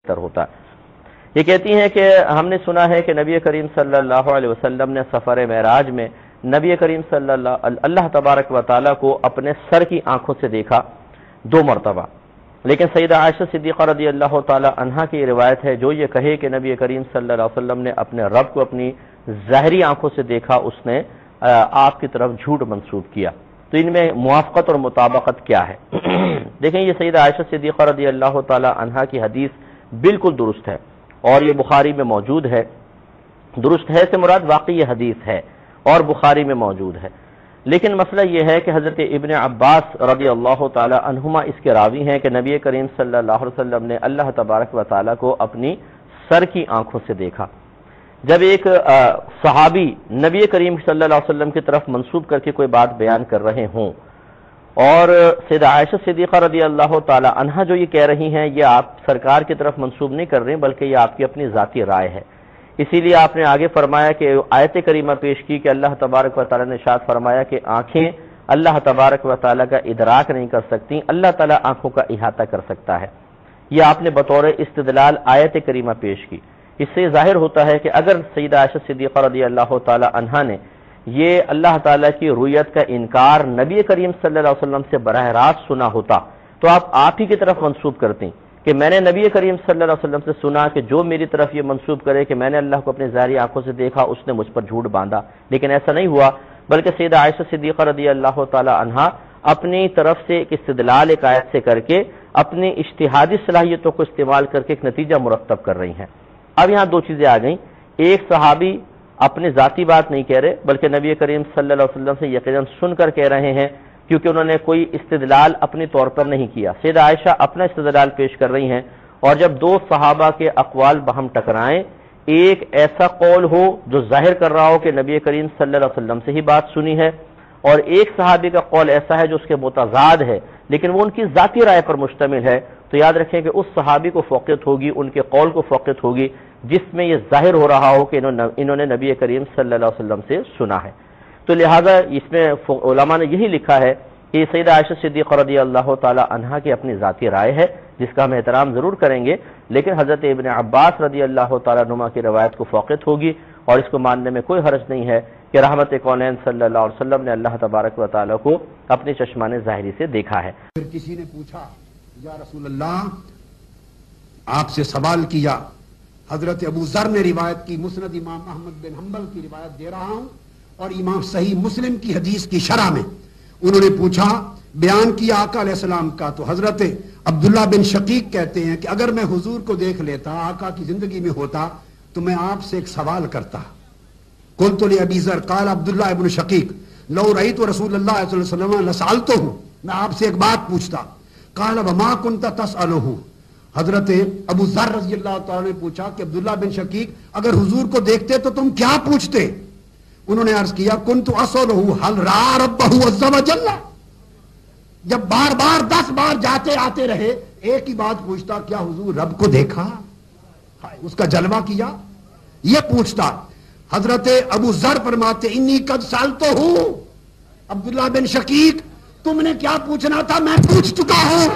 بہتر ہوتا ہے۔ یہ کہتی ہیں کہ ہم نے سنا ہے کہ نبی کریم صلی اللہ علیہ وسلم نے سفر معراج میں نبی کریم صلی اللہ تبارک و تعالیٰ کو اپنے سر کی آنکھوں سے دیکھا 2 مرتبہ، لیکن سیدہ عائشہ صدیقہ رضی اللہ تعالی عنہا کی روایت ہے جو یہ کہے کہ نبی کریم صلی اللہ علیہ وسلم نے اپنے رب کو اپنی ظاہری آنکھوں سے دیکھا، اس نے آپ کی طرف جھوٹ منسوب کیا۔ تو ان میں موافقت اور مطابقت کیا ہے؟ دیکھیں یہ سیدہ عائشہ صدیقہ رضی اللہ تعالی عنہا کی حدیث بالکل درست ہے اور یہ بخاری میں موجود ہے۔ درست ہے سے مراد واقعی یہ حدیث ہے اور بخاری میں موجود ہے، لیکن مسئلہ یہ ہے کہ حضرت ابن عباس رضی اللہ تعالی عنہما اس کے راوی ہیں کہ نبی کریم صلی اللہ علیہ وسلم نے اللہ تبارک و تعالی کو اپنی سر کی آنکھوں سے دیکھا۔ جب ایک صحابی نبی کریم صلی اللہ علیہ وسلم کی طرف منسوب کر کے کوئی بات بیان کر رہے ہوں اور سیدہ عائشہ صدیقہ رضی اللہ تعالی عنہا جو یہ کہہ رہی ہیں یہ آپ سرکار کی طرف منسوب نہیں کر رہے ہیں بلکہ یہ آپ کی اپنی ذاتی رائے ہے، اسی لیے آپ نے آگے فرمایا کہ آیت کریمہ پیش کی کہ اللہ تبارک و تعالیٰ نے ارشاد فرمایا کہ آنکھیں اللہ تبارک و تعالیٰ کا ادراک نہیں کر سکتی، اللہ تعالیٰ آنکھوں کا احاطہ کر سکتا ہے۔ یہ آپ نے بطور استدلال آیت کریمہ پیش کی۔ اس سے ظاہر ہوتا ہے کہ اگر سیدہ عائشہ صدیقہ رضی اللہ تعالی عنہا نے یہ اللہ تعالیٰ کی رؤیت کا انکار نبی کریم صلی اللہ علیہ وسلم سے براہ راست سنا ہوتا تو آپ ہی کی طرف منسوب کرتی کہ میں نے نبی کریم صلی اللہ علیہ وسلم سے سنا کہ جو میری طرف یہ منسوب کرے کہ میں نے اللہ کو اپنی ظاہری آنکھوں سے دیکھا اس نے مجھ پر جھوٹ باندھا، لیکن ایسا نہیں ہوا، بلکہ سیدہ عائشہ صدیقہ رضی اللہ تعالی عنہا اپنی طرف سے ایک استدلال ایک آیت سے کر کے اپنی اجتہادی صلاحیتوں کو استعمال کر کے ایک نتیجہ مرتب کر رہی ہیں۔ اب یہاں 2 چیزیں آ گئیں، ایک صحابی اپنی ذاتی بات نہیں کہہ رہے بلکہ نبی کریم صلی اللہ علیہ وسلم سے یقیناً سن کر کہہ رہے ہیں کیونکہ انہوں نے کوئی استدلال اپنی طور پر نہیں کیا۔ سیدہ عائشہ اپنا استدلال پیش کر رہی ہیں، اور جب 2 صحابہ کے اقوال باہم ٹکرائیں، ایک ایسا قول ہو جو ظاہر کر رہا ہو کہ نبی کریم صلی اللہ علیہ وسلم سے ہی بات سنی ہے، اور ایک صحابی کا قول ایسا ہے جو اس کے متضاد ہے لیکن وہ ان کی ذاتی رائے پر مشتمل ہے، تو یاد رکھیں کہ اس صحابی کو فوقیت ہوگی، ان کے قول کو فوقیت ہوگی جس میں یہ ظاہر ہو رہا ہو کہ انہوں نے نبی کریم صلی اللہ علیہ وسلم سے سنا ہے۔ تو لہذا اس میں علماء نے یہی لکھا ہے کہ سیدہ عائشہ صدیقہ رضی اللہ تعالی عنہا کی اپنی ذاتی رائے ہے جس کا ہم احترام ضرور کریں گے، لیکن حضرت ابن عباس رضی اللہ تعالیٰ عنہما کی روایت کو فوقیت ہوگی اور اس کو ماننے میں کوئی حرج نہیں ہے کہ رحمت کونین صلی اللہ علیہ وسلم نے اللہ تبارک و تعالیٰ کو اپنی چشمان ظاہری سے دیکھا ہے۔ پھر کسی نے پوچھا یا رسول اللہ، آپ سے سوال کیا، حضرت ابو ذر نے روایت کی، مسند امام احمد بن حنبل کی روایت دے رہا ہوں اور امام صحیح مسلم کی حدیث کی شرح میں انہوں نے پوچھا، بیان کیا آقا علیہ السلام کا، تو حضرت عبداللہ بن شقیق کہتے ہیں کہ اگر میں حضور کو دیکھ لیتا، آقا کی زندگی میں ہوتا، تو میں آپ سے ایک سوال کرتا۔ قلت لأبی ذر، قال عبداللہ بن شقیق، لو رأیت رسول اللہ صلی اللہ علیہ وسلم لسألتہ، میں آپ سے ایک بات پوچھتا۔ قال وما كنت تسألہ، حضرت ابو ذر رضی اللہ تعالیٰ نے پوچھا کہ عبداللہ بن شقیق اگر حضور کو دیکھتے تو تم کیا پوچھتے؟ انہوں نے عرض کیا، کنت اسألہ هل رأى ربہ عز وجل، جب بار بار 10 بار جاتے آتے رہے ایک ہی بات پوچھتا، کیا حضور رب کو دیکھا، اس کا جلوہ کیا، یہ پوچھتا۔ حضرت ابو ذر فرماتے، انی قد سألتہ، عبداللہ بن شقیق تم نے کیا پوچھنا تھا میں پوچھ چکا ہوں،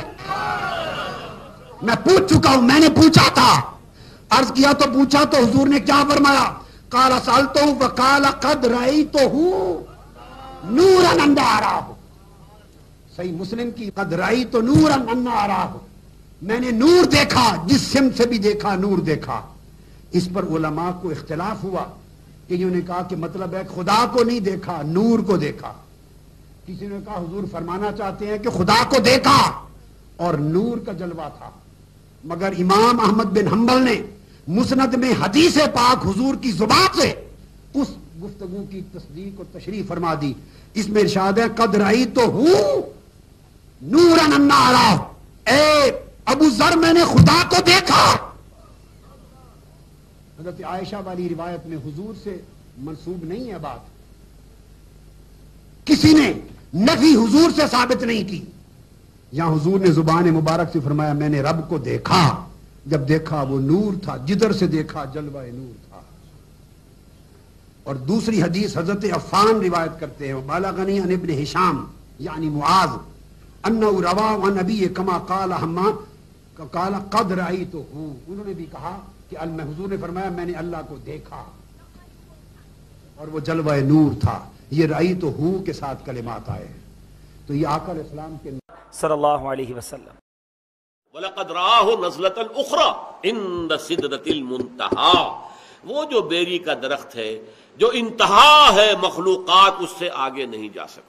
میں نے پوچھا تھا۔ عرض کیا تو پوچھا تو حضور نے کیا فرمایا؟ قال سألتہ وقال قد رأیتہ نورا انا اراہ، صحیح مسلم کی، قد رأیت نورا انا اراہ، میں نے نور دیکھا، جس سمت سے بھی دیکھا نور دیکھا۔ اس پر علماء کو اختلاف ہوا کہ انہوں نے کہا کہ مطلب ہے خدا کو نہیں دیکھا، نور کو دیکھا۔ کسی نے کہا حضور فرمانا چاہتے ہیں کہ خدا کو دیکھا اور نور کا جلوہ تھا، مگر امام احمد بن حنبل نے مسند میں حدیث پاک حضور کی زبان سے اس گفتگو کی تصدیق اور تشریح فرما دی۔ اس میں ارشاد ہے، قد رأیتہ نورا انا اراہ، اے ابو ذر میں نے خدا کو دیکھا۔ حضرت عائشہ والی روایت میں حضور سے منسوب نہیں ہے بات، کسی نے نفی حضور سے ثابت نہیں کی، یہاں حضور نے زبان مبارک سے فرمایا میں نے رب کو دیکھا، جب دیکھا وہ نور تھا، جدھر سے دیکھا جلوہ نور تھا۔ اور دوسری حدیث حضرت عفان روایت کرتے ہیں، بالغنی عن ابن ہشام یعنی معاذ انہ روا عن نبی کما قال حماد قال قد رأیتہ، انہوں نے بھی کہا کہ حضور نے فرمایا میں نے اللہ کو دیکھا اور وہ جلوہ نور تھا. یہ رأیتہ کے ساتھ کلمات آئے ہیں. تو یہ آقا علیہ السلام کے صلی اللہ علیہ وسلم. وَلَقَدْ رَآهُ نَزْلَةً أُخْرَى عِنْدَ سِدْرَةِ الْمُنْتَهَى، وہ جو بیری کا درخت ہے جو انتہا ہے مخلوقات اس سے آگے نہیں جا سکتے.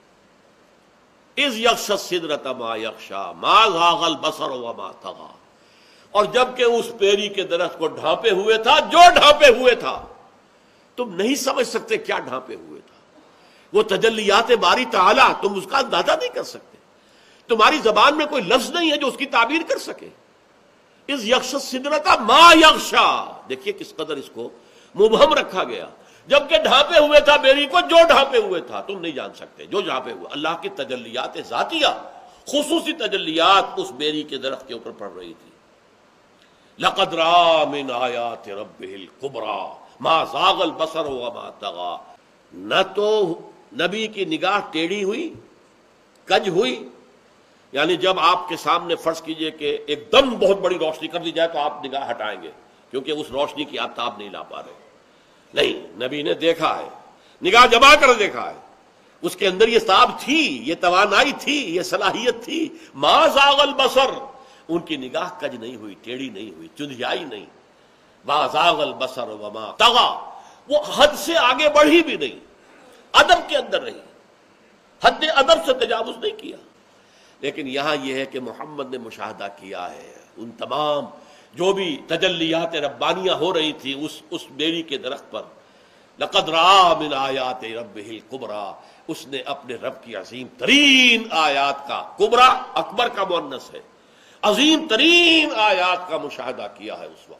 اِذْ يَغْشَى السِّدْرَةَ مَا يَغْشَى مَا زَاغَ الْبَصَرُ وَمَا طَغَى، اور جب کہ اس بیری کے درخت کو ڈھانپے ہوئے تھا جو ڈھانپے ہوئے تھا، تم نہیں سمجھ سکتے کیا ڈھانپے ہوئے تھا. وہ تجلیات باری تعالیٰ تم اس کا اندازہ نہیں کر سکتے، تمہاری زبان میں کوئی لفظ نہیں ہے جو اس کی تعبیر کر سکے. اِذْ يَغْشَى السِّدْرَةَ مَا يَغْشَى، دیکھیے کس قدر اس کو مبہم رکھا گیا. جبکہ ڈھانپے ہوئے تھا بیری کو، جو ڈھانپے ہوئے تھا تم نہیں جان سکتے. جو ڈھانپے ہوئے اللہ کی تجلیات ذاتیہ، خصوصی تجلیات اس بیری کے درخت کے اوپر پڑ رہی تھی. لَقَدْ رَأَىٰ مِنْ آیَاتِ رَبِّهِ الْكُبْرَىٰ مَا زَاغَ الْبَصَرُ وَمَا طَغَىٰ. نہ تو نبی کی نگاہ ٹیڑھی ہوئی، کج ہوئی، یعنی جب آپ کے سامنے فرض کیجئے کہ ایک دم بہت بڑی روشنی کر دی جائے تو آپ نگاہ ہٹائیں گے کیونکہ اس روشنی کی آپ تاب نہیں لا پا رہے. نہیں، نبی نے دیکھا ہے، نگاہ جما کر دیکھا ہے. اس کے اندر یہ تاب تھی، یہ توانائی تھی، یہ صلاحیت تھی. ما زاغ البصر، ان کی نگاہ کج نہیں ہوئی، ٹیڑھی نہیں ہوئی، چندھیائی نہیں. ما زاغ البصر وما طغى، وہ حد سے آگے بڑھی بھی نہیں، ادب کے اندر رہی، حد ادب سے تجاوز نہیں کیا. لیکن یہاں یہ ہے کہ محمد نے مشاہدہ کیا ہے ان تمام جو بھی تجلیات ربانیہ ہو رہی تھی اس بیری کے درخت پر. لقد رأى من آیات ربہ الکبریٰ، اس نے اپنے رب کی عظیم ترین آیات کا، کبریٰ اکبر کا مؤنث ہے، عظیم ترین آیات کا مشاہدہ کیا ہے اس وقت.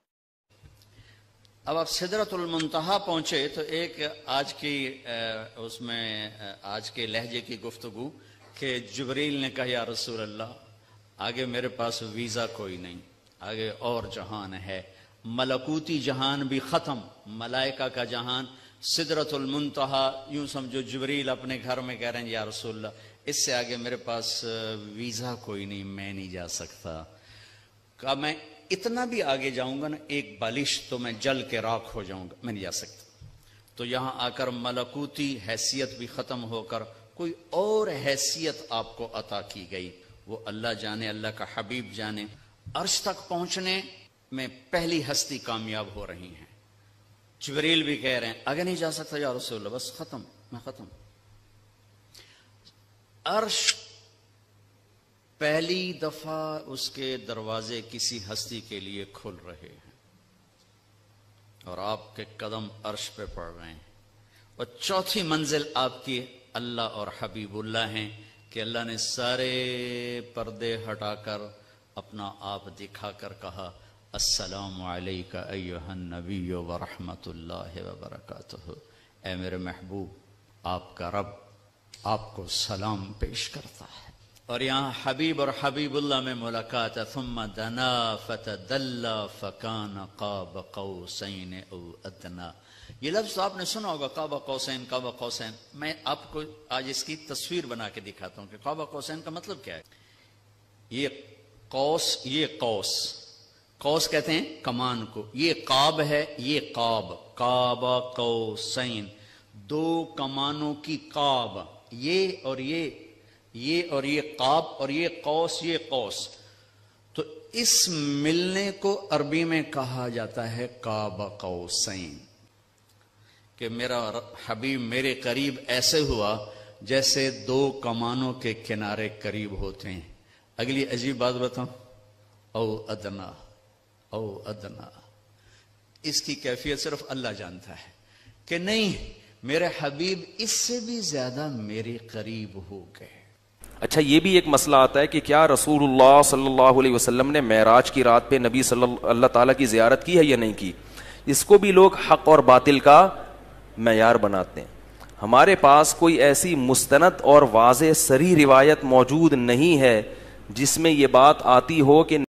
اب آپ سدرۃ المنتہا پہنچے تو ایک آج کی اس میں آج کے لہجے کی گفتگو کہ جبریل نے کہا یا رسول اللہ آگے میرے پاس ویزا کوئی نہیں، آگے اور جہان ہے، ملکوتی جہان بھی ختم، ملائکہ کا جہان، سدرۃ المنتہا. یوں سمجھو جبریل اپنے گھر میں کہہ رہے ہیں یا رسول اللہ اس سے آگے میرے پاس ویزا کوئی نہیں، میں نہیں جا سکتا. کہا میں اتنا بھی آگے جاؤں گا نا ایک بالش تو میں جل کے راکھ ہو جاؤں گا، میں نہیں جا سکتا. تو یہاں آ کر ملکوتی حیثیت بھی ختم ہو کر کوئی اور حیثیت آپ کو عطا کی گئی، وہ اللہ جانے، اللہ کا حبیب جانے. عرش تک پہنچنے میں پہلی ہستی کامیاب ہو رہی ہیں. جبریل بھی کہہ رہے ہیں آگے نہیں جا سکتا یا رسول اللہ، بس ختم، میں ختم. عرش پہلی دفعہ اس کے دروازے کسی ہستی کے لیے کھل رہے ہیں اور آپ کے قدم عرش پہ پڑ رہے ہیں. اور چوتھی منزل آپ کی اللہ اور حبیب اللہ ہیں کہ اللہ نے سارے پردے ہٹا کر اپنا آپ دکھا کر کہا السلام علیکہ ایہا النبی ورحمۃ اللہ وبرکاتہ. اے میرے محبوب، آپ کا رب آپ کو سلام پیش کرتا ہے. اور یہاں حبیب اور حبیب اللہ میں ملاقات ہے. ثم دنا فتدلی فکان قاب قوسین او ادنا. یہ لفظ آپ نے سنا ہوگا، قاب قوسین، قاب قوسین. میں آپ کو آج اس کی تصویر بنا کے دکھاتا ہوں کہ قاب قوسین کا مطلب کیا ہے. یہ قوس، یہ قوس، قوس کہتے ہیں کمان کو، یہ قاب ہے، یہ قاب، قاب قوسین، دو کمانوں کی قاب، یہ اور یہ قاب اور یہ قوس، یہ قوس. تو اس ملنے کو عربی میں کہا جاتا ہے قاب قوسین، کہ میرا حبیب میرے قریب ایسے ہوا جیسے دو کمانوں کے کنارے قریب ہوتے ہیں. اگلی عجیب بات بتاؤں، او ادنا، او ادنا، اس کی کیفیت صرف اللہ جانتا ہے کہ نہیں میرے حبیب اس سے بھی زیادہ میرے قریب ہو گئے. اچھا، یہ بھی ایک مسئلہ آتا ہے کہ کیا رسول اللہ صلی اللہ علیہ وسلم نے معراج کی رات پہ نبی صلی اللہ تعالیٰ کی زیارت کی ہے یا نہیں کی؟ اس کو بھی لوگ حق اور باطل کا معیار بناتے ہیں. ہمارے پاس کوئی ایسی مستند اور واضح صریح روایت موجود نہیں ہے جس میں یہ بات آتی ہو کہ